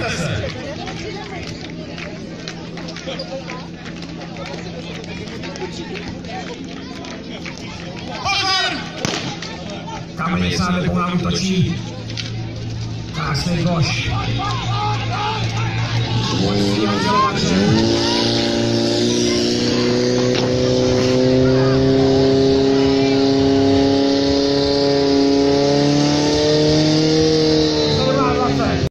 připravte se. Kameň sám nebo nám útočí. Krásný koš. Musí oddělovat se.